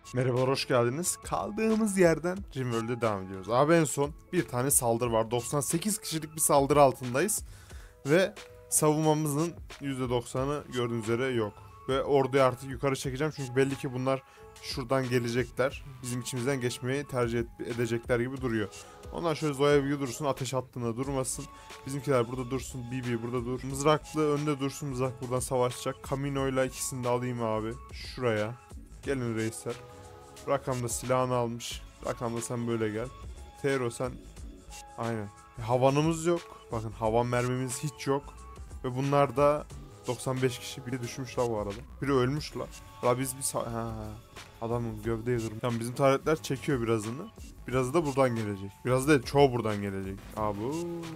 Merhaba, hoş geldiniz. Kaldığımız yerden Rimworld'e devam ediyoruz. Abi en son bir tane saldırı var. 98 kişilik bir saldırı altındayız. Ve savunmamızın %90'ı gördüğünüz üzere yok. Ve orduyu artık yukarı çekeceğim. Çünkü belli ki bunlar şuradan gelecekler. Bizim içimizden geçmeyi tercih edecekler gibi duruyor. Ondan şöyle Zoya bir dursun, ateş hattında durmasın. Bizimkiler burada dursun, BB burada dur. Mızraklı önde dursun, mızrak buradan savaşacak. Kamino'yla ikisini de alayım abi. Şuraya. Gelin reisler. Rakam da silahını almış. Rakam da sen böyle gel. Tero sen aynen. Havanımız yok. Bakın havan mermimiz hiç yok. Ve bunlar da 95 kişi. Biri düşmüş la bu arada. Biri ölmüş la. La biz bir adamın gövdeyi kırmış. Tamam bizim taretler çekiyor birazını. Birazı da buradan gelecek. Biraz da çoğu buradan gelecek. Abu.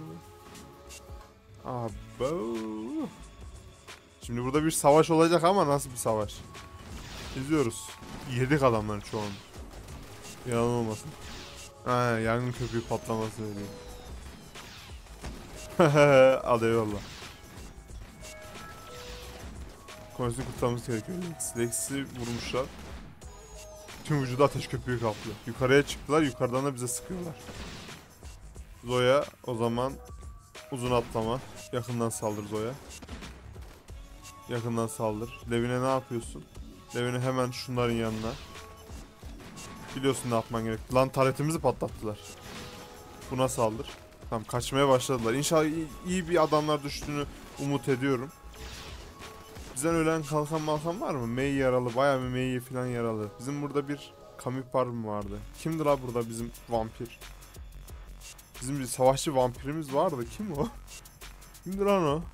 Abu. Şimdi burada bir savaş olacak ama nasıl bir savaş? İzliyoruz. Yedik adamların çoğunu. Yalan olmasın. Ha, yangın köpüğü patlaması öyle. Hadi eyvallah. Konusunu kurtarmamız gerekiyor. Lex'i vurmuşlar. Tüm vücudu ateş köpüğü kaplıyor. Yukarıya çıktılar. Yukarıdan da bize sıkıyorlar. Zoya o zaman uzun atlama. Yakından saldır Zoya. Yakından saldır. Levine ne yapıyorsun? Levine hemen şunların yanına. Biliyorsun ne yapman gerek. Lan taretimizi patlattılar. Buna saldır. Tamam kaçmaya başladılar. İnşallah iyi bir adamlar düştüğünü umut ediyorum. Bizden ölen kalkan malkan var mı? Mei yaralı. Bayağı bir Mei falan yaralı. Bizim burada bir kamipar mı vardı? Kimdi la burada bizim vampir? Bizim bir savaşçı vampirimiz vardı. Kim o? Kimdi lan o?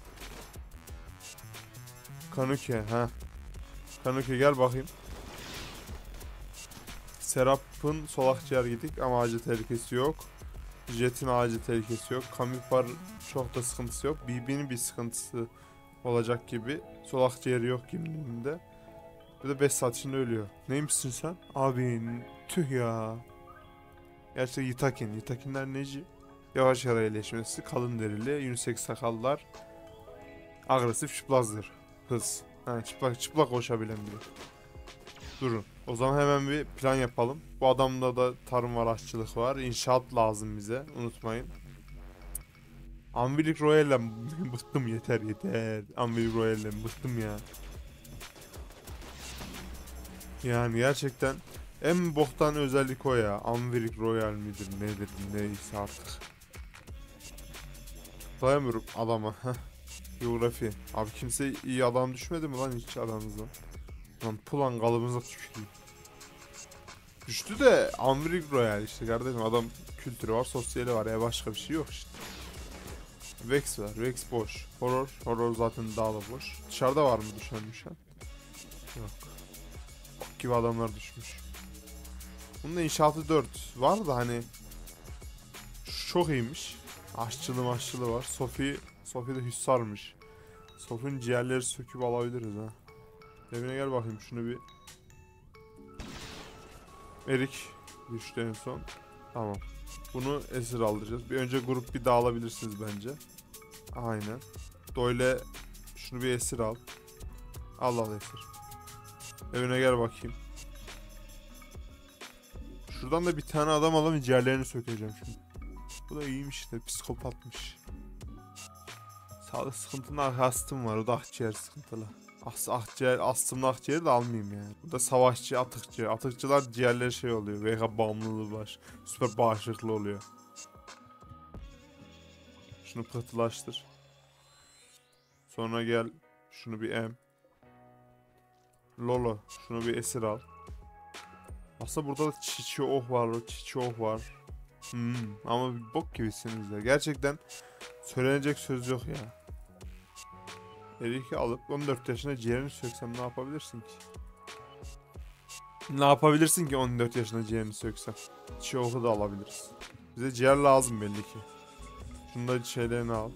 Kanuke. Ha. Kanuke gel bakayım. Serap'ın sol akciğer gidik ama acil tehlikesi yok. Jet'in acil tehlikesi yok. Kamipar çok da sıkıntısı yok. BB'nin bir sıkıntısı olacak gibi. Sol akciğeri yok kimliğinde. Bir de 5 saat içinde ölüyor. Neymişsin sen? Abi tüh ya. Gerçekten Yitakin. Yitakinler neci? Yavaş yara iyileşmesi, kalın derili, unisex sakallar, agresif çıplazdır. Hız. Yani çıplak koşabilen biri. Durun. O zaman hemen bir plan yapalım. Bu adamda da tarım var, aşçılık var. İnşaat lazım bize. Unutmayın. Anvilik Royale'den bıktım yeter. Anvilik Royale'den bıktım ya. Yani gerçekten en boktan özellik o ya. Anvilik Royal midir nedir neyse artık. Dayanmıyorum adama. Geografi. Abi kimse iyi adam düşmedi mi lan hiç aranızda? Lan pulan kalıbınıza tüküreyim. Düştü de Anvilik Royal işte kardeşim, adam kültürü var, sosyali var ya, başka bir şey yok işte. Vex var. Vex boş. Horror. Horror zaten daha da boş. Dışarıda var mı düşen? Yok. Bok gibi adamlar düşmüş. Bunun da inşaatı 4 var da hani şu çok iyiymiş. Aşçılığı var. Sophie de Hüssar'mış. Sophie'nin ciğerleri söküp alabiliriz ha. Evine gel bakayım şunu bir. Erik düştü en son. Tamam. Bunu esir aldıracağız. Bir önce grup bir dağılabilirsiniz bence. Aynen. Doyle şunu bir esir al. Al esir. Evine gel bakayım. Şuradan da bir tane adam alalım, ciğerlerini sökeceğim şimdi. Bu da iyiymiş işte, psikopatmış. Sağlık sıkıntının astım var, o da akciğer sıkıntılı. Akciğer, astımlı akciğeri de almayayım yani. Bu da savaşçı, atıkçı. Atıkçılar ciğerleri şey oluyor. VH bağımlılığı var. Süper bağışıklı oluyor. Şunu pıhtılaştır. Sonra gel şunu bir em. Lolo şunu bir esir al. Aslında burada da Çiçi Oh var. Çiçi Oh var. Ama bok gibisiniz ya. Gerçekten söylenecek söz yok ya. Erik'i alıp 14 yaşında ciğerini söksem ne yapabilirsin ki? Ne yapabilirsin ki 14 yaşında ciğerini söksem? Çiçi Oh'u da alabiliriz. Bize ciğer lazım belli ki. Şunu da şeylerini al.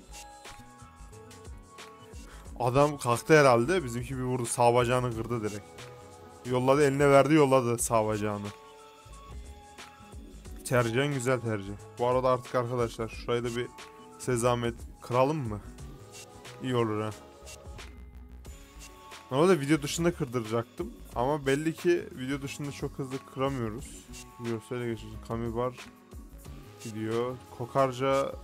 Adam kalktı herhalde. Bizimki bir vurdu. Sağ bacağını kırdı direkt. Yolladı, eline verdi, yolladı sağ bacağını. Tercihen güzel tercih. Bu arada artık arkadaşlar şurayı da bir sezamet kıralım mı? İyi olur ha. Normalde video dışında kırdıracaktım Ama belli ki video dışında çok hızlı kıramıyoruz. Videosu ele geçiyoruz. Kamibar gidiyor. Kokarca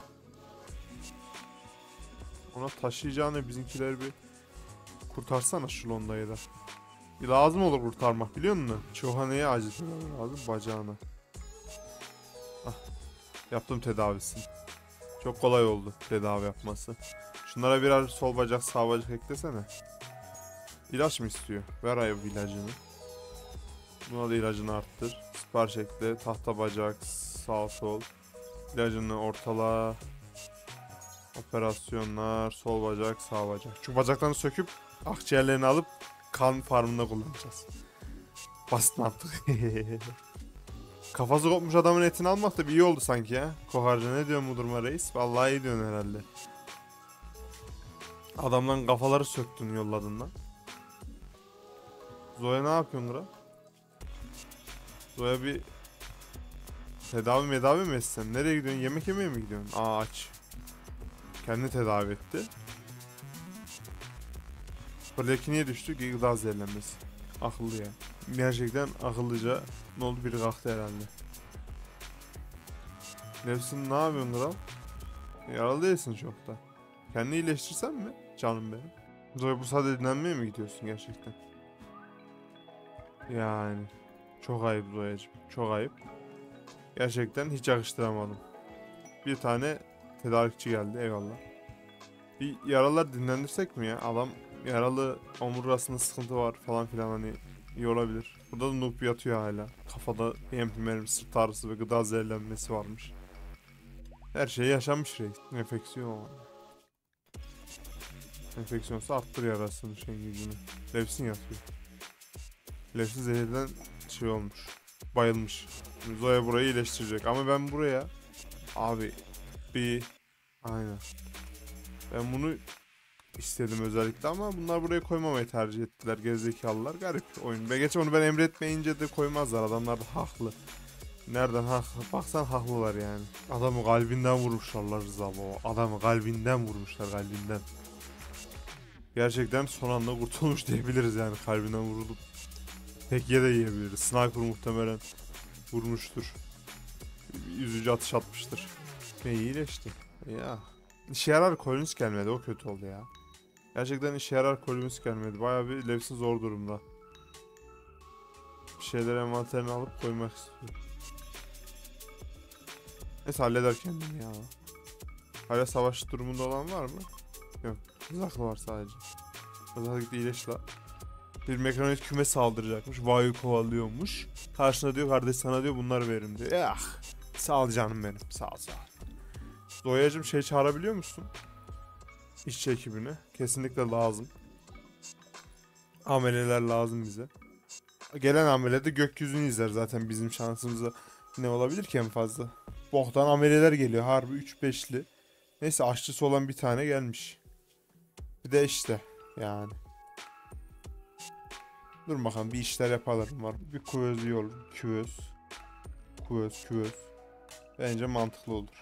ona taşıyacağını bizimkiler bir kurtarsana şu Londa'yı da. Bir lazım olur kurtarmak biliyor musun? Çohaneye acıtmaları lazım bacağına. Ah, yaptım tedavisini. Çok kolay oldu tedavi yapması. Şunlara birer sol bacak sağ bacak eklesene. İlaç mı istiyor? Ver ayıp ilacını. Buna da ilacını arttır. Sipariş ekle. Tahta bacak sağ sol. İlacını ortala. Operasyonlar. Sol bacak sağ bacak. Şu bacaklarını söküp akciğerlerini alıp kan farmında kullanacağız. Basit mantık. Kafası kopmuş adamın etini almak da bir iyi oldu sanki ya. Koharca ne diyorsun bu duruma reis? Vallahi iyi diyorsun herhalde. Adamların kafaları söktün yolladın lan. Zoya ne yapıyorsun lan? Zoya bir tedavi mi etsen? Nereye gidiyorsun? Yemek yemeye mi gidiyorsun? Aa aç. Kendini tedavi etti. Buradaki niye düştü? Gıda zehirlenmesi. Akıllı ya. Gerçekten akıllıca ne oldu biri kalktı herhalde. Nefsin ne yapıyorsun kral? Yaralı değilsin çok da. Kendini iyileştirsen mi? Canım benim. Zoya bu sadece dinlenmeye mi gidiyorsun gerçekten? Yani. Çok ayıp Zoya'cığım. Çok ayıp. Gerçekten hiç yakıştıramadım. Bir tane tedarikçi geldi eyvallah. Bir yaralılar dinlendirsek mi ya? Adam yaralı omurgasında sıkıntı var falan filan hani iyi olabilir. Burada da noob yatıyor hala. Kafada mermi, sırt ağrısı ve gıda zehirlenmesi varmış. Her şey yaşanmış reis. Enfeksiyon ama. Enfeksiyonsa arttır yarasını şeyin gücünü. Levsin yatıyor. Levsin zehirden şey olmuş. Bayılmış. Şimdi Zoya burayı iyileştirecek ama ben buraya abi bir aynen. Ben bunu istedim özellikle ama bunlar buraya koymamayı tercih ettiler gerizekalılar. Garip oyun. Ve geç onu ben emretmeyince de koymazlar. Adamlar da haklı. Nereden haklı? Baksan haklılar yani. Adamı kalbinden vurmuşlar Rıza baba. Adamı kalbinden vurmuşlar kalbinden. Gerçekten son anda kurtulmuş diyebiliriz yani kalbinden vurulup. Tekye de yiyebiliriz. Sniper muhtemelen vurmuştur. Yüzücü atış atmıştır. Ve iyileşti. Ya. İşe yarar Collins gelmedi. O kötü oldu ya. Gerçekten işe yarar Collins gelmedi. Bayağı bir Levsin zor durumda. Bir şeyler envanterine alıp koymak istiyor. Neyse halleder kendini ya. Hala savaş durumunda olan var mı? Yok. Zırhlı var sadece. Zırhlı gitti iyileş la. Bir mekanoid küme saldıracakmış. Vayu kovalıyormuş. Karşına diyor kardeş sana diyor bunları veririm diyor. Ah. Sağ ol canım benim. Sağ ol sağ ol. Zoya'cım şey çağırabiliyor musun? İşçi ekibini. Kesinlikle lazım. Ameleler lazım bize. Gelen amele de gökyüzünü izler zaten bizim şansımıza. Ne olabilir ki en fazla? Boktan ameleler geliyor. Harbi 3-5'li. Neyse aşçısı olan bir tane gelmiş. Bir de işte yani. Dur bakalım bir işler yapalım var. Bir kuvöz yol. Küvöz. Küvöz. Bence mantıklı olur.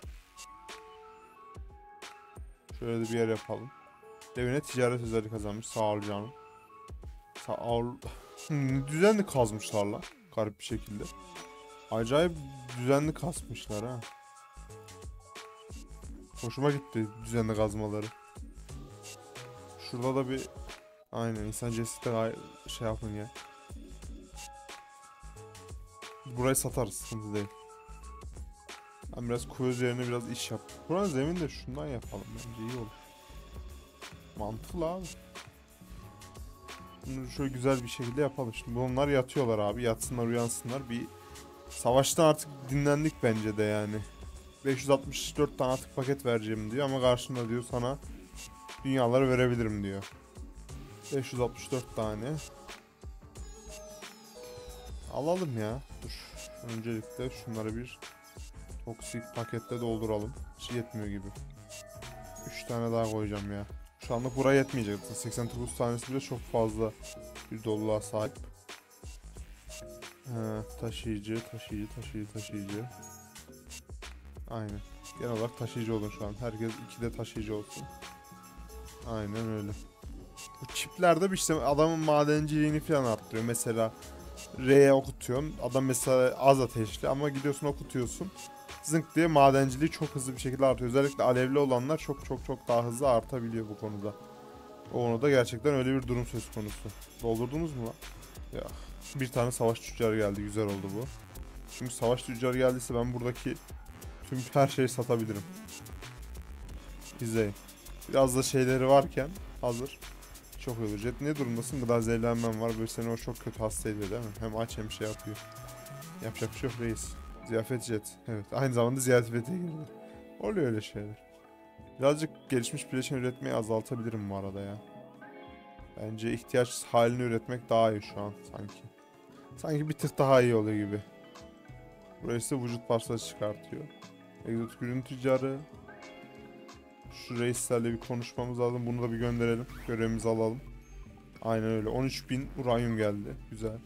Şöyle de bir yer yapalım. Devine ticaret özelliği kazanmış. Sağ ol canım. Sağ ol. Düzenli kazmışlar lan. Garip bir şekilde. Acayip düzenli kasmışlar ha. Hoşuma gitti düzenli kazmaları. Şurada da bir aynen insan cesedi şey yapın ya. Burayı satarız sıkıntı değil. Ben biraz kuyu üzerine biraz iş yap. Buranın zemin de şundan yapalım bence iyi olur. Mantıklı abi. Bunu şöyle güzel bir şekilde yapalım. Şimdi bunlar yatıyorlar abi. Yatsınlar uyansınlar. Bir savaştan artık dinlendik bence de yani. 564 tane atık paket vereceğim diyor ama karşında diyor sana dünyaları verebilirim diyor. 564 tane. Alalım ya. Dur. Öncelikle şunları bir toksik pakette dolduralım. Hiç yetmiyor gibi. 3 tane daha koyacağım ya. Şu anlık buraya yetmeyecek. 89 tanesi bile çok fazla bir doluluğa sahip. Taşıyıcı. Aynen. Genel olarak taşıyıcı olun şu an. Herkes 2'de taşıyıcı olsun. Aynen öyle. Bu çiplerde bir işte adamın madenciliğini falan arttırıyor. Mesela R'ye okutuyorsun. Adam mesela az ateşli ama gidiyorsun okutuyorsun. Zınk diye madenciliği çok hızlı bir şekilde artıyor. Özellikle alevli olanlar çok daha hızlı artabiliyor bu konuda. O konuda gerçekten öyle bir durum söz konusu. Doldurdunuz mu lan? Ya. Bir tane savaş tüccarı geldi. Güzel oldu bu. Çünkü savaş tüccarı geldiyse ben buradaki tüm her şeyi satabilirim. İzleyin. Biraz da şeyleri varken hazır. Çok iyi olur. Jet ne durumdasın? Gıda zehirlenmen var. Böyle seni o çok kötü hasta ediyor değil mi? Hem aç hem şey yapıyor. Yapacak bir şey yok reis. Ziyafet jet. Evet. Aynı zamanda ziyafete girdi. Oluyor öyle şeyler. Birazcık gelişmiş bileşen üretmeyi azaltabilirim bu arada ya. Bence ihtiyaç halini üretmek daha iyi şu an sanki. Sanki bir tık daha iyi oluyor gibi. Burası vücut parçası çıkartıyor. Egzotik ürün tüccarı. Şu reislerle bir konuşmamız lazım. Bunu da bir gönderelim. Görevimizi alalım. Aynen öyle. 13.000 uranyum geldi. Güzel.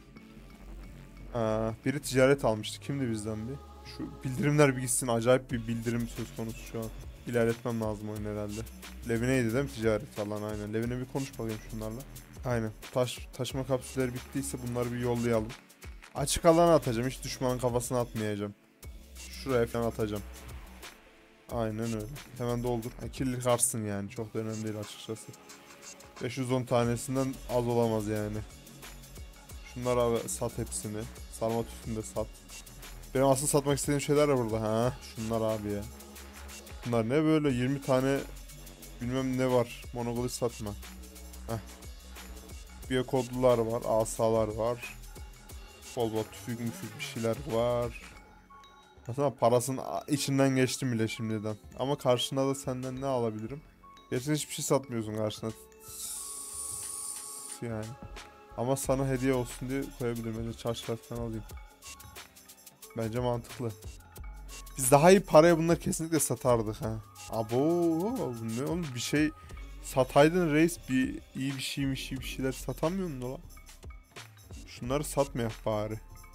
Biri ticaret almıştı. Kimdi bizden bir? Şu bildirimler bir gitsin. Acayip bir bildirim söz konusu şu an. İlerletmem lazım oyun herhalde. Levine'ydi değil mi ticaret falan aynen. Levine bir konuş bakayım şunlarla. Aynen. Taşıma kapsülleri bittiyse bunları bir yollayalım. Açık alana atacağım. Hiç düşmanın kafasına atmayacağım. Şuraya falan atacağım. Aynen öyle. Hemen doldur. Kirlilik artsın yani. Çok da önemli değil açıkçası. 510 tanesinden az olamaz yani. Şunları abi sat hepsini. Sarma tütünü de sat. Benim asıl satmak istediğim şeyler var burada. Ha, şunlar abi ya. Bunlar ne böyle 20 tane bilmem ne var. Monogolit satma. Heh. Biyokodlular var. Asalar var. Bol bol tüfük müfük bir şeyler var. Aslında parasının içinden geçtim bile şimdiden. Ama karşına da senden ne alabilirim? Gerçekten hiçbir şey satmıyorsun karşına. Yani. Ama sana hediye olsun diye koyabilirim. Bence çarşaf falan alayım. Bence mantıklı. Biz daha iyi paraya bunları kesinlikle satardık ha. Abo ne oğlum bir şey sataydın reis bir iyi bir şeymiş iyi bir şeyler satamıyor mu lan? Şunları satmayak bari.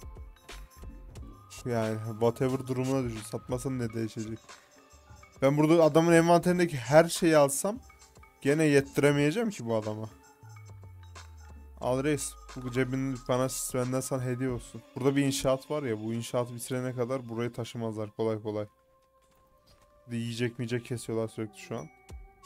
Yani whatever durumuna düşün. Satmasan ne değişecek? Ben burada adamın envanterindeki her şeyi alsam gene yettiremeyeceğim ki bu adama. Al reis. Bu cebinin benden sana hediye olsun. Burada bir inşaat var ya bu inşaatı bitirene kadar burayı taşımazlar kolay kolay. Bir de yiyecek miyecek kesiyorlar sürekli şu an.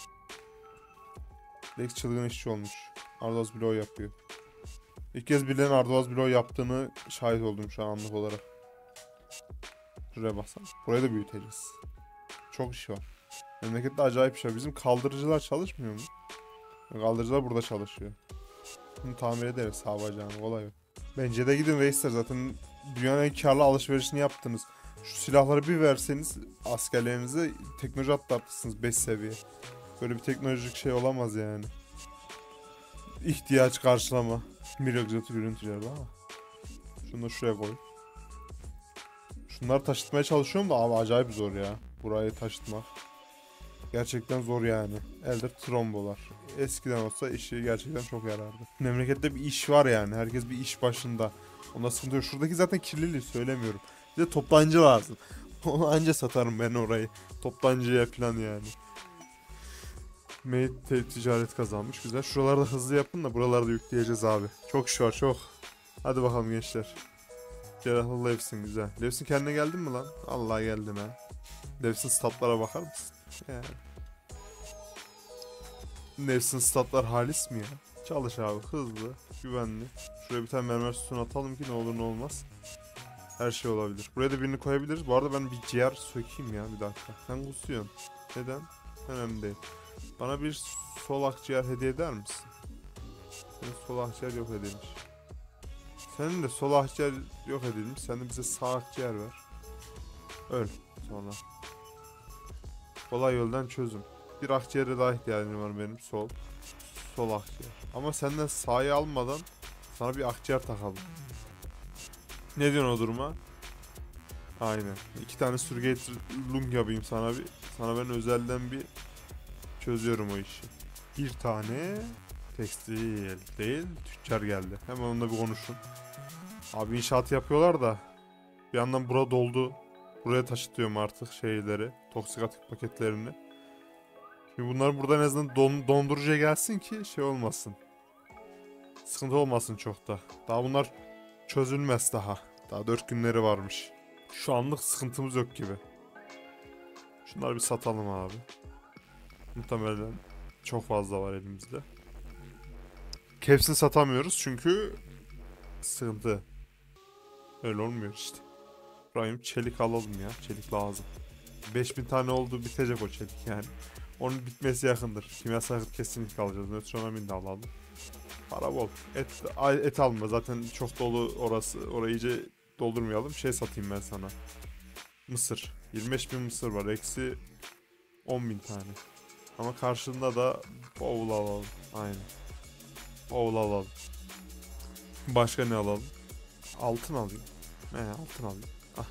Lex çılgın işçi olmuş. Ardoaz bloğu yapıyor. İlk kez birilerinin Ardoaz bloğu yaptığını şahit oldum şu an anlık olarak. Şuraya baksana. Burayı da büyüteceğiz. Çok iş var. Memlekette acayip iş var. Bizim kaldırıcılar çalışmıyor mu? Kaldırıcılar burada çalışıyor. Bunu tamir ederiz havacağını kolay yok. Bence de gidin reisler zaten dünyanın en karlı alışverişini yaptınız. Şu silahları bir verseniz askerlerinize teknoloji atlatırsınız 5 seviye. Böyle bir teknolojik şey olamaz yani. İhtiyaç karşılama. Bir egzotik ürün ticareti ama. Şunu da şuraya koy. Şunları taşıtmaya çalışıyorum da abi acayip zor ya. Burayı taşıtmak. Gerçekten zor yani. Elde trombolar. Eskiden olsa işi gerçekten çok yarardı. Memlekette bir iş var yani. Herkes bir iş başında. Onda sıkıntı yok. Şuradaki zaten kirliliği söylemiyorum. Bize toptancı lazım. Onu anca satarım ben orayı. Toptancıya falan yani. Made ticaret kazanmış. Güzel. Şuralarda hızlı yapın da buralarda yükleyeceğiz abi. Çok iş var çok. Hadi bakalım gençler. Cerrahlı Levsin güzel. Levsin kendine geldin mi lan? Allah geldin ha. Levsin statlara bakar mısın? Yani. Levsin statlar halis mi ya? Çalış abi hızlı, güvenli. Şuraya bir tane mermer sütunu atalım ki ne olur ne olmaz. Her şey olabilir. Buraya da birini koyabiliriz. Bu arada ben bir ciğer sökeyim ya bir dakika. Sen kusuyorsun. Neden? Önemli değil. Bana bir sol akciğer hediye eder misin? Senin sol akciğer yok edilmiş. Senin de sol akciğer yok edilmiş. Sen de bize sağ akciğer ver. Öl sonra. Kolay yoldan çözüm. Bir akciğere daha ihtiyacım var benim sol. Sol akciğer. Ama senden sağı almadan sana bir akciğer takalım. Ne diyorsun o duruma? Aynen. 2 tane surrogate lung yapayım sana bir. Sana ben özelden bir çözüyorum o işi. Bir tane tekstil değil tüccar geldi. Hemen onunla bir konuşun. Abi inşaat yapıyorlar da bir yandan bura doldu. Buraya taşıtıyorum artık şeyleri. Toksik atık paketlerini. Şimdi bunlar burada en azından dondurucuya gelsin ki şey olmasın. Sıkıntı olmasın çok da. Daha bunlar çözülmez daha. Daha 4 günleri varmış. Şu anlık sıkıntımız yok gibi. Şunları bir satalım abi. Muhtemelen çok fazla var elimizde. Hepsini satamıyoruz çünkü sıkıntı. Öyle olmuyor işte. Prime çelik alalım ya. Çelik lazım. 5000 tane oldu, bitecek o çelik yani. Onun bitmesi yakındır. Kimyasal kesinlikle alacağız. Nötronamin de alalım. Para bol. Et alma. Zaten çok dolu orası. Orayı iyice doldurmayalım. Şey satayım ben sana. Mısır. 25.000 mısır var. Eksi 10.000 tane. Ama karşılığında da oğul alalım. Aynen. Oğul alalım. Başka ne alalım? Altın alayım. Altın alayım. Ah.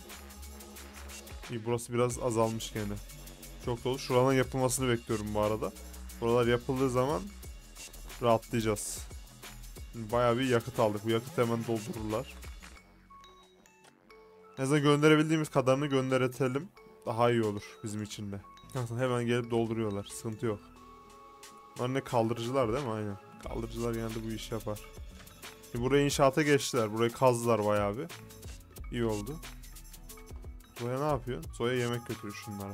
İyi, burası biraz azalmış gene. Çok dolu. Şuranın yapılmasını bekliyorum bu arada. Buralar yapıldığı zaman rahatlayacağız. Bayağı bir yakıt aldık. Bu yakıtı hemen doldururlar. En azından gönderebildiğimiz kadarını gönderetelim. Daha iyi olur bizim için de. Aslında hemen gelip dolduruyorlar. Sıkıntı yok. Bunlar ne, kaldırıcılar değil mi? Aynen. Kaldırıcılar genelde bu işi yapar. Şimdi buraya inşaata geçtiler. Burayı kazdılar bayağı bir. İyi oldu. Zoya ne yapıyor? Zoya yemek götürüyor şunlara.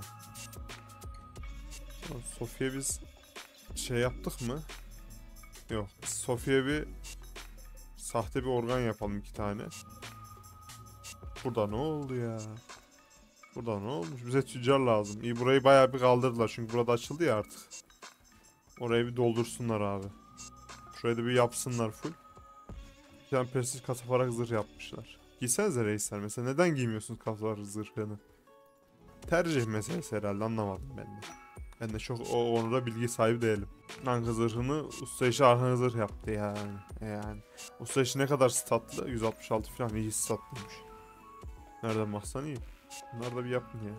Sofya biz şey yaptık mı? Yok. Sofya bir sahte bir organ yapalım 2 tane. Burada ne oldu ya? Burada ne olmuş? Bize tüccar lazım. İyi, burayı bayağı bir kaldırdılar. Çünkü burada açıldı ya artık. Orayı bir doldursunlar abi. Şurayı da bir yapsınlar full. Bir tane prestij kasafarak zırh yapmışlar. Giysenize reisler. Mesela neden giymiyorsunuz kasafarak zırhını? Tercih meselesi herhalde, anlamadım ben de. Ben de çok o konuda bilgi sahibi değilim. Anka zırhını usta işi arka zırh yaptı yani. Usta işi ne kadar statlı? 166 falan, iyi statlıymış. Nereden baksan iyi. Bunlar da bir yapın ya.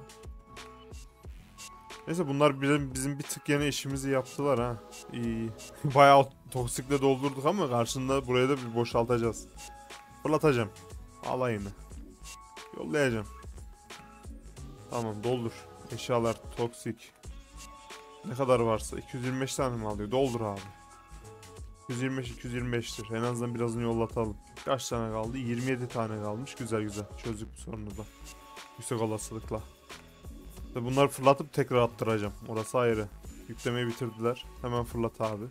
Neyse, bunlar bizim bir tık yine işimizi yaptılar ha. İyi. Bayağı toksikle doldurduk ama karşında buraya da bir boşaltacağız. Fırlatacağım. Alayını. Yollayacağım. Tamam, doldur. Eşyalar toksik. Ne kadar varsa 225 tane mi alıyor? Doldur abi. 225'tir. En azından birazını yollatalım. Kaç tane kaldı? 27 tane kalmış. Güzel güzel. Çözdük bu sorunu da. Yüksek olasılıkla. Ve bunları fırlatıp tekrar attıracağım. Orası ayrı. Yüklemeyi bitirdiler. Hemen fırlat abi.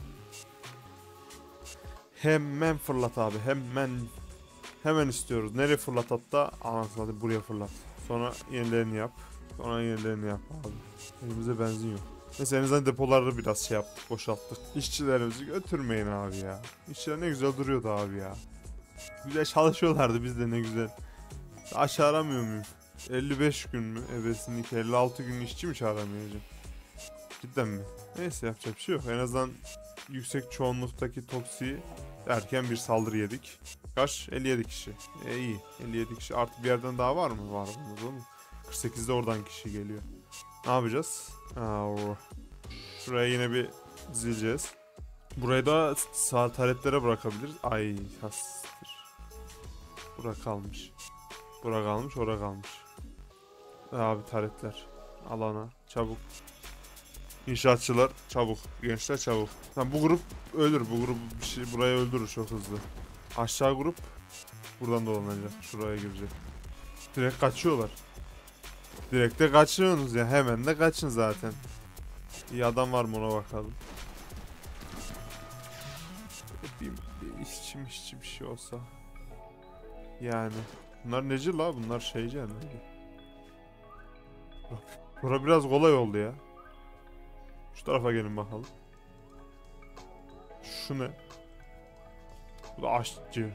Hemen fırlat abi. Hemen istiyoruz. Nereye fırlat hatta? Anasını, hadi buraya fırlat. Sonra yenilerini yap. Sonra yenilerini yap abi. Elimizde benzin yok. Neyse, en azından depoları biraz şey yaptık, boşalttık. İşçilerimizi götürmeyin abi ya. İşçiler ne güzel duruyordu abi ya. Güzel çalışıyorlardı, biz de ne güzel. Daha çağıramıyor muyum? 55 gün mü? Ebesinlik 56 gün işçi mi çağıramayacağım? Cidden mi? Neyse, yapacak bir şey yok. En azından yüksek çoğunluktaki toksiği erken bir saldırı yedik. Kaç? 57 kişi. İyi. 57 kişi. Artık bir yerden daha var mı? Var mı? 48'de oradan kişi geliyor. Ne yapacağız? Şuraya yine bir dizileceğiz. Burayı da sağ taletlere bırakabiliriz. Ay hastır. Bura kalmış. Bura kalmış, ora kalmış. Abi taletler. Alana. Çabuk. İnşaatçılar çabuk. Gençler çabuk. Tamam, bu grup ölür. Bu grup bir şey burayı öldürür çok hızlı. Aşağı grup buradan dolanacak. Şuraya girecek. Direkt kaçıyorlar. Direkt de kaçıyorsunuz ya. Hemen de kaçın zaten. İyi adam var mı, ona bakalım. Bir işçi bir şey olsa. Yani. Bunlar neci la? Bunlar şeyci yani. Bura biraz kolay oldu ya. Şu tarafa gelin bakalım. Şu ne? Bu da aşçı.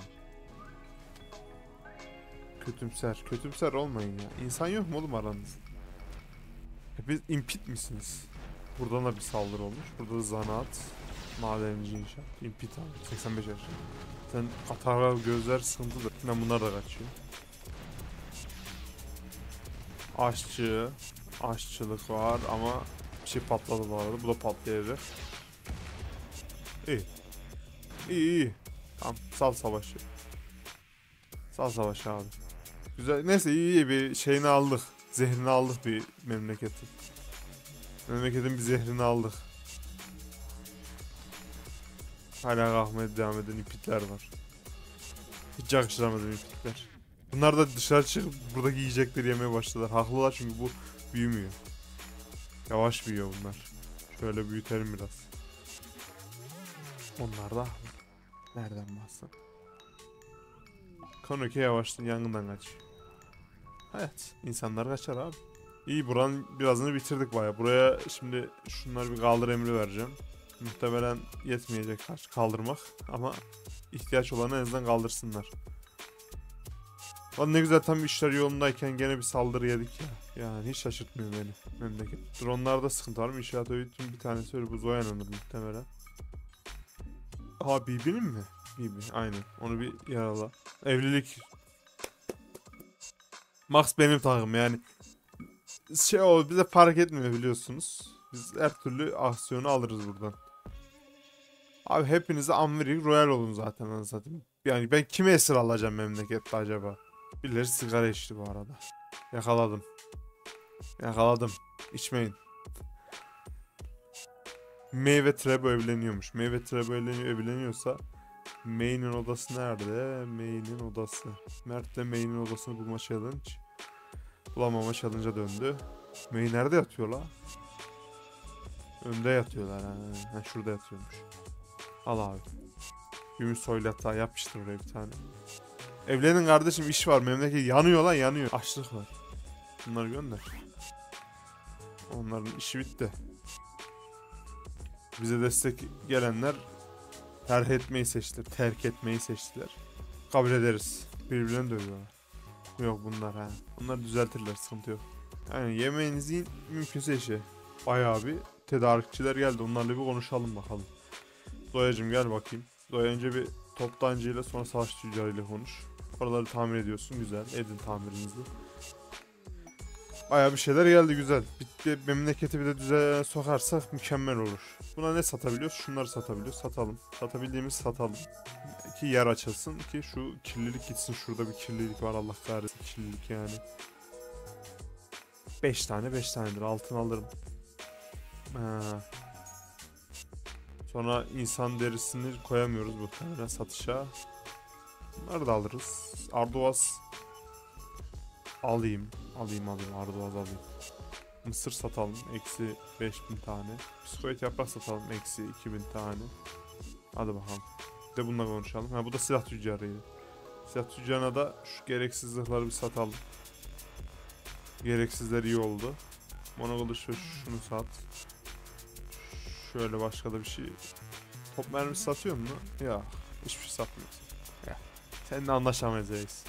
Kötümser. Kötümser olmayın ya. İnsan yok mu oğlum aranızda? Hepiniz impit misiniz? Buradan da bir saldırı olmuş. Burada da zanaat. Madenci inşaat. Impit abi. 85 yaş. Sen katarlar, gözler sıkıntıdır. Ben bunlar da kaçıyor. Aşçı. Aşçılık var ama bir şey patladı bu arada. Bu da patlayacak. İyi. İyi. Tamam. Sal savaşı. Sal savaşı abi. Güzel. Neyse, iyi bir şeyini aldık. Zehrini aldık bir memleketin. Memleketin bir zehrini aldık. Hala kalkmaya devam eden ipitler var. Hiç yakıştıramadım ipitler. Bunlar da dışarı çıkıp buradaki yiyecekleri yemeye başladılar. Haklılar çünkü bu büyümüyor. Yavaş büyüyor bunlar. Şöyle büyütelim biraz. Onlar da haklı. Nereden baksan. Konuki yavaştan yangından kaçıyor. Evet, insanlar kaçar abi. İyi, buranın birazını bitirdik baya. Buraya şimdi şunları bir kaldır emri vereceğim. Muhtemelen yetmeyecek kaldırmak ama ihtiyaç olanı en azından kaldırsınlar. Lan ne güzel, tam işler yolundayken gene bir saldırı yedik ya. Yani hiç şaşırtmıyor beni memleket. Dronlarda sıkıntı var mı? İnşaat öğütün bir tanesi öyle bu Zoyan'ındır muhtemelen. Ha, Bibi'nin mi? Bibi aynen, onu bir yarala. Evlilik. Max benim takım yani. Şey o bize fark etmiyor biliyorsunuz. Biz her türlü aksiyonu alırız buradan. Abi hepinize Amverik Royal olun zaten anasını. Yani ben kime esir alacağım memlekette acaba? Birileri sigara içti bu arada. Yakaladım. Yakaladım. İçmeyin. Meyve Trebo evleniyormuş. Meyve Trebo evleniyorsa May'nin odası nerede? May'nin odası. Mert de May'nin odasını bulma challenge. Bulamama challenge'a döndü. May nerede yatıyor la? Önde yatıyorlar ha. Ha, şurada yatıyormuş. Al abi. Gümüş soylu yatağı yapıştır oraya bir tane. Evlenin kardeşim, iş var, memleket yanıyor lan, yanıyor. Açlık var. Bunları gönder. Onların işi bitti. Bize destek gelenler terk etmeyi seçtiler. Kabul ederiz. Birbirlerini dövüyorlar. Yok bunlar ha. Bunlar düzeltirler, sıkıntı yok. Yani yemeğinizi mümkünse işe. Bayağı bir tedarikçiler geldi. Onlarla bir konuşalım bakalım. Zoya'cım gel bakayım. Zoya önce bir toptancıyla sonra savaş tüccarıyla konuş. Oraları tamir ediyorsun, güzel. Edin tamirinizi. Bayağı bir şeyler geldi, güzel. Bir memleketi bir de düzene sokarsak mükemmel olur. Buna ne satabiliyoruz? Şunları satabiliyoruz. Satalım. Satabildiğimiz satalım. Ki yer açılsın ki şu kirlilik gitsin. Şurada bir kirlilik var, Allah kahretsin kirlilik yani. 5 tanedir. Altın alırım. Ha. Sonra insan derisini koyamıyoruz muhtemelen satışa. Bunları da alırız. Arduaz alayım. Arduaz alayım. Mısır satalım. Eksi 5000 tane. Psikoid yaprak satalım. Eksi 2000 tane. Hadi bakalım. Bir de bununla konuşalım. Ha, bu da silah tüccarıydı. Silah tüccarına da şu gereksiz zırhları bir satalım. Gereksizler iyi oldu. Monokılıç şunu sat. Şöyle başka da bir şey. Top mermisi satıyor mu? Ya hiçbir şey satmıyorsun. Ya. Seninle anlaşamayacağız.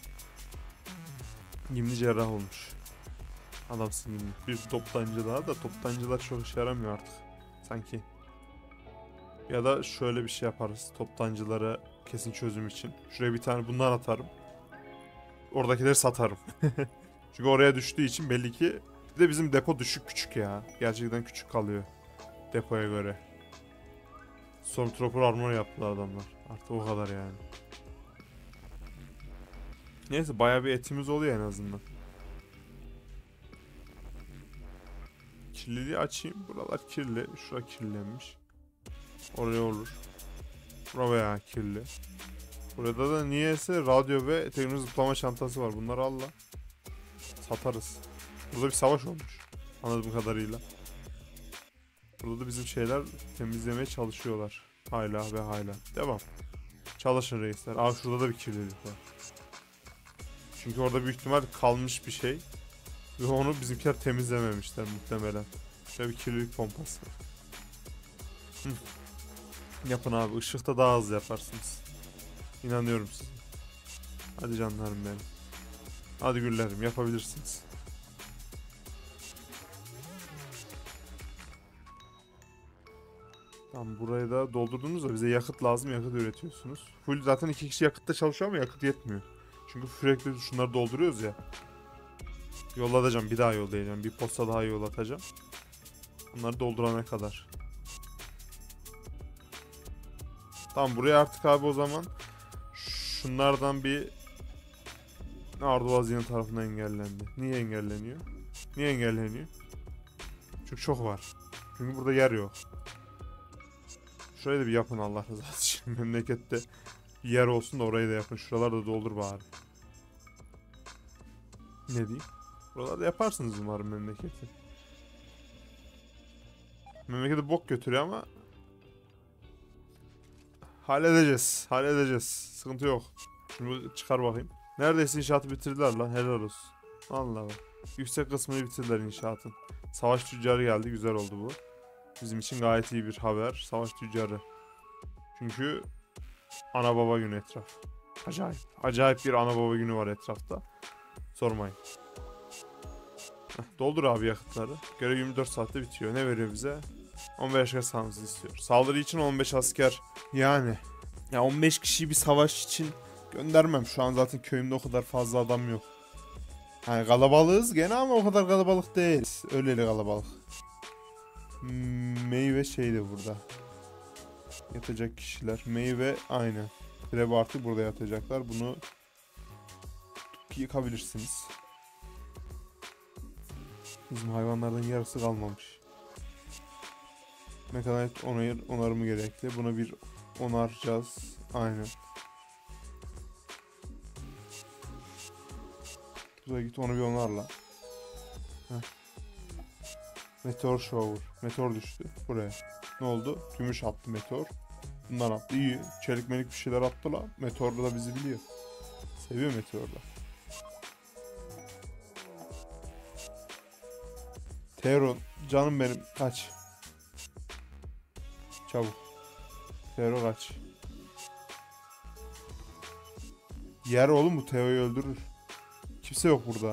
Gimli cerrah olmuş. Adamsın Gimli. Bir toptancı daha da toptancılar çok işe yaramıyor artık. Sanki. Ya da şöyle bir şey yaparız. Toptancılara kesin çözüm için. Şuraya bir tane bundan atarım. Oradakileri satarım. Çünkü oraya düştüğü için belli ki. Bir de bizim depo küçük ya. Gerçekten küçük kalıyor. Depoya göre. Stormtrooper armor yaptılar adamlar. Artık o kadar yani. Neyse bayağı bir etimiz oluyor en azından. Kirliliği açayım. Buralar kirli. Şura kirlenmiş. Oraya olur. Bura bayağı kirli. Burada da niyeyse radyo ve teknoloji zıplama çantası var. Bunları al la. Satarız. Burada bir savaş olmuş. Anladığım kadarıyla. Burada da bizim şeyler temizlemeye çalışıyorlar. Hala ve hala. Devam. Çalışın reisler. Aa, şurada da bir kirlilik var. Çünkü orada büyük ihtimal kalmış bir şey. Ve onu bizimkiler temizlememişler muhtemelen. Şöyle bir kirlilik pompası. Yapın abi. Işıkta daha hızlı yaparsınız. İnanıyorum size. Hadi canlarım benim. Hadi güllerim, yapabilirsiniz. Tamam, burayı da doldurdunuz da bize yakıt lazım, yakıt üretiyorsunuz. Full zaten 2 kişi yakıtta çalışıyor ama yakıt yetmiyor. Çünkü sürekli şunları dolduruyoruz ya. Yollatacağım, bir daha yollayacağım. Bir posta daha yollatacağım. Bunları doldurana kadar. Tamam, buraya artık abi o zaman şunlardan bir Arduaz'ın tarafından engellendi. Niye engelleniyor? Niye engelleniyor? Çünkü çok var. Çünkü burada yer yok. Şurayı da bir yapın Allah rızası için. Memlekette bir yer olsun da orayı da yapın. Şuralarda doldur bari. Ne diyeyim? Buralarda yaparsınız umarım memleketi. Memleketi bok götürüyor ama halledeceğiz. Halledeceğiz. Sıkıntı yok. Şunu çıkar bakayım. Neredeyse inşaatı bitirdiler lan. Helal olsun. Vallahi bak. Yüksek kısmını bitirdiler inşaatın. Savaş tüccarı geldi. Güzel oldu bu. Bizim için gayet iyi bir haber. Savaş tüccarı. Çünkü ana baba günü etraf. Acayip. Acayip bir ana baba günü var etrafta. Sormayın. Doldur abi yakıtları. Görev 24 saatte bitiyor. Ne veriyor bize? 15 asker sağımızı istiyor. Saldırı için 15 asker. Yani. Ya 15 kişiyi bir savaş için göndermem. Şu an zaten köyümde o kadar fazla adam yok. Yani kalabalığız gene ama o kadar kalabalık değiliz. Öyleli kalabalık. Meyve şeydi burada. Yatacak kişiler. Meyve aynı. Trebe artık burada yatacaklar. Bunu yıkabilirsiniz. Bizim hayvanlardan yarısı kalmamış. Mekanizm onarımı gerekli. Buna bir onaracağız. Aynen. Buraya git onu bir onarla. Heh. Meteor shower. Meteor düştü buraya. Ne oldu? Gümüş attı meteor. Bundan attı. İyi. Çelik melik bir şeyler attı la. Meteorla da bizi biliyor. Seviyor meteorla. Teron. Canım benim. Kaç. Çabuk. Tero kaç. Yer oğlum bu Teo'yu öldürür. Kimse yok burada.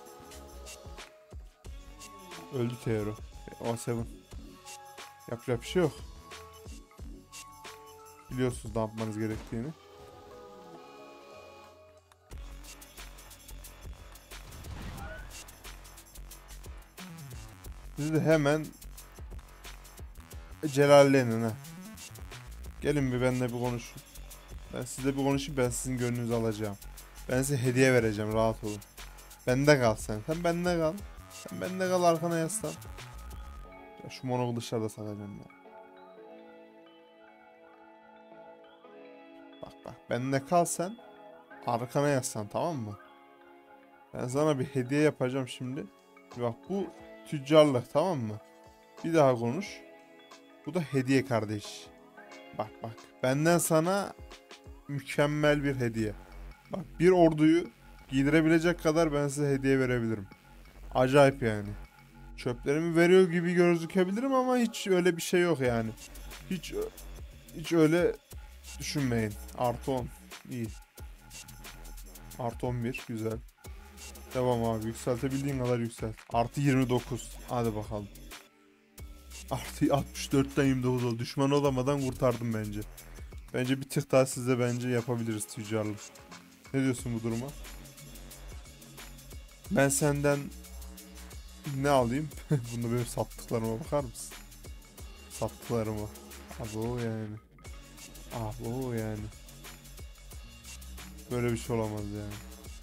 Öldü Tero. O7. Yapacak bir şey yok. Biliyorsunuz ne yapmanız gerektiğini. Siz de hemen celallenin ha. Gelin bir benimle bir konuşun. Ben sizle bir konuşayım, ben sizin gönlünüzü alacağım. Ben size hediye vereceğim, rahat olun. Bende kal sen. Sen bende kal. Sen bende kal, arkana yaslan. Ya şu monoklu dışarıda sakacağım ya. Bak bak, bende kal sen. Arkana yaslan, tamam mı? Ben sana bir hediye yapacağım şimdi. Bak bu tüccarlık, tamam mı? Bir daha konuş. Bu da hediye kardeş. Bak bak. Benden sana mükemmel bir hediye. Bak bir orduyu giydirebilecek kadar ben size hediye verebilirim. Acayip yani. Çöplerimi veriyor gibi gözükebilirim ama hiç öyle bir şey yok yani. Hiç öyle düşünmeyin. Artı 10. İyi. Artı 11. Güzel. Devam abi. Yükseltebildiğin kadar yükselt. Artı 29. Hadi bakalım. Artı 64'ten 29 oldu. Düşman olamadan kurtardım bence. Bence bir tık daha size bence yapabiliriz tüccarlık. Ne diyorsun bu duruma? Ben senden ne alayım? Bunda benim sattıklarıma bakar mısın? Sattıklarıma. Abo yani. Abo yani. Böyle bir şey olamaz yani.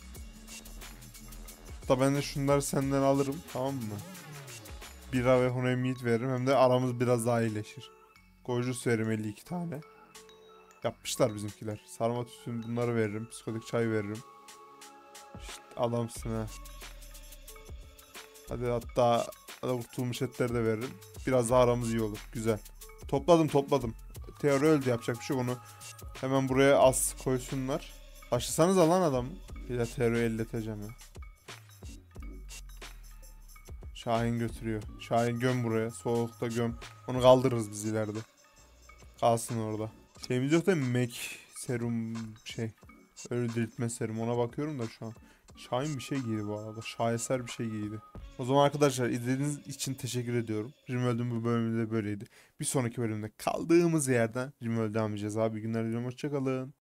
Hatta ben de şunları senden alırım, tamam mı? Bira ve Hunay Meat veririm, hem de aramız biraz daha iyileşir. Gojus veririm 52 tane. Yapmışlar bizimkiler. Sarma tütün bunları veririm. Psikotik çay veririm. İşte adamsın ha. Hadi hatta kurtulmuş etleri de veririm. Biraz daha aramız iyi olur. Güzel. Topladım. Teori öldü, yapacak bir şey yok. Onu hemen buraya az koysunlar. Başlasanız alan adamı. Bir de Teori'yi elleteceğim ya. Şahin götürüyor. Şahin göm buraya. Soğukta göm. Onu kaldırırız biz ileride. Kalsın orada. Şeyimiz yok değil mi? Mek serum şey. Ölü diriltme serum. Ona bakıyorum da şu an. Şahin bir şey giydi bu arada. Şaheser bir şey giydi. O zaman arkadaşlar izlediğiniz için teşekkür ediyorum. Rimworld'ün bu bölümü de böyleydi. Bir sonraki bölümde kaldığımız yerden Rimworld devam edeceğiz abi. Günler diliyorum. Hoşçakalın.